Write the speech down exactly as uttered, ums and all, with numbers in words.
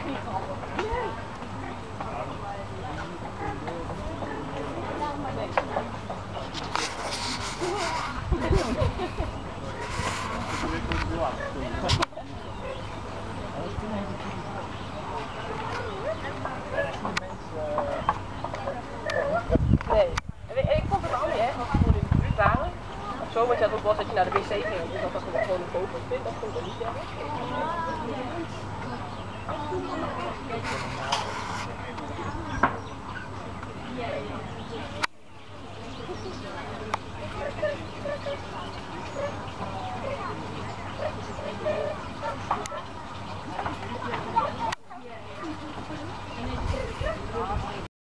Nee. En ik vond het al niet erg als we gewoon in de buurt waren. Zo, want je had ook wel dat je naar de wc ging, dus dat was gewoon een foto vindt, dat vond ik niet erg.